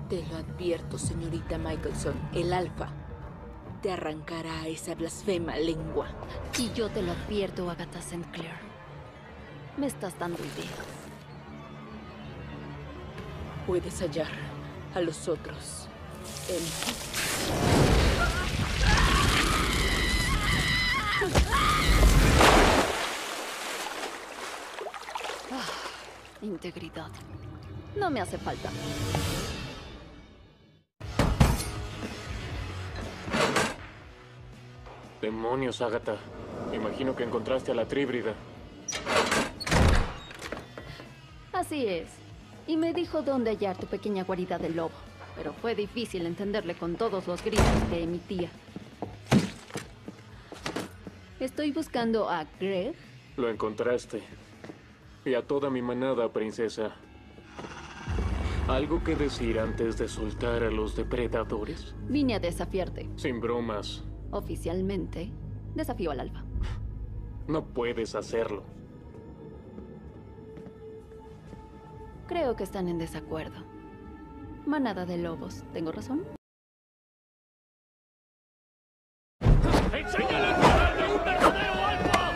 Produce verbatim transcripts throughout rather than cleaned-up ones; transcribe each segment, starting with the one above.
Te lo advierto, señorita Michelson. El Alfa te arrancará esa blasfema lengua. Y yo te lo advierto, Agatha Saint Clair. Me estás dando ideas. Puedes hallar a los otros en... Ah, integridad. No me hace falta. Demonios, Agatha. Imagino que encontraste a la tríbrida. Así es. Y me dijo dónde hallar tu pequeña guarida del lobo. Pero fue difícil entenderle con todos los gritos que emitía. Estoy buscando a Greg. Lo encontraste. Y a toda mi manada, princesa. ¿Algo que decir antes de soltar a los depredadores? Vine a desafiarte. Sin bromas. Oficialmente, desafío al Alfa. No puedes hacerlo. Creo que están en desacuerdo. Manada de lobos, ¿tengo razón? ¡Enséñale a cuidar de un verdadero alfa!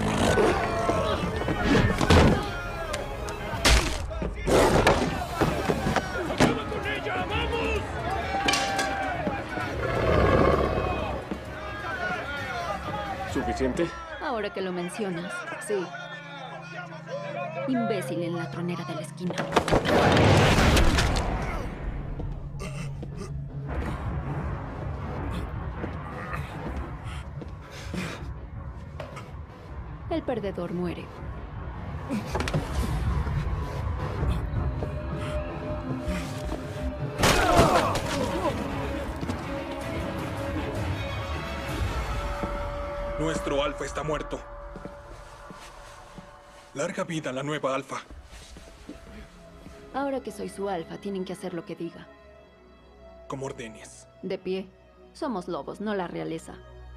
¡Acaba con ella! ¡Vamos! ¿Suficiente? Ahora que lo mencionas, sí. Imbécil en la tronera de la esquina. El perdedor muere. Nuestro Alfa está muerto. Larga vida a la nueva Alfa. Ahora que soy su Alfa, tienen que hacer lo que diga. Como ordenes. De pie. Somos lobos, no la realeza.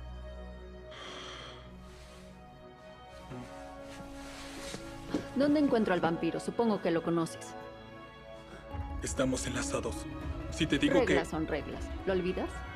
¿Dónde encuentro al vampiro? Supongo que lo conoces. Estamos enlazados. Si te digo Reglas que... son reglas. ¿Lo olvidas?